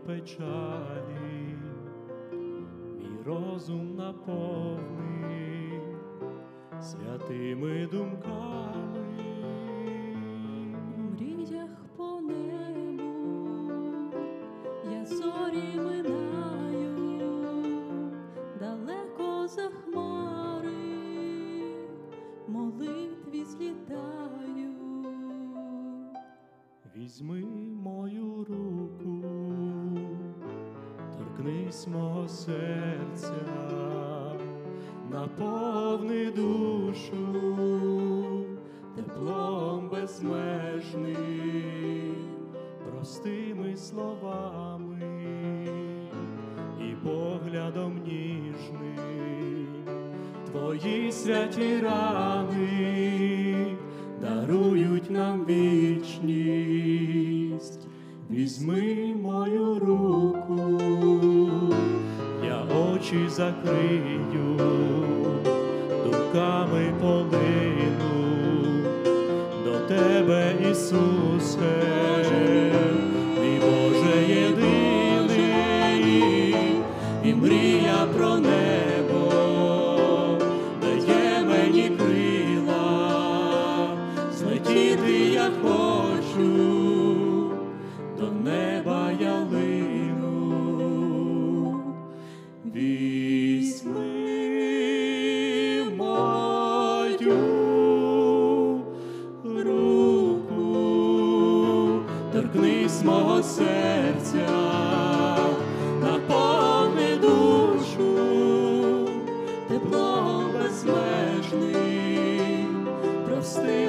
печалі, мій розум наповни святими думками. У мріях по небу я зорі минаю, далеко за хмари молитві злітаю. Візьми мою руку, торкнись мого серця, наповни душу теплом безмежним, простими словами і поглядом ніжним. Твої святі рани дарують нам вічність. Візьми мою руку, я очі закрию, думками полину до Тебе, Ісусе, мій Боже єдиний, і мрія про небо дає мені крила, злетіти я хочу, до неба я лину. Візьми мою руку, торкнись мого серця, наповни душу теплом безмежним, прости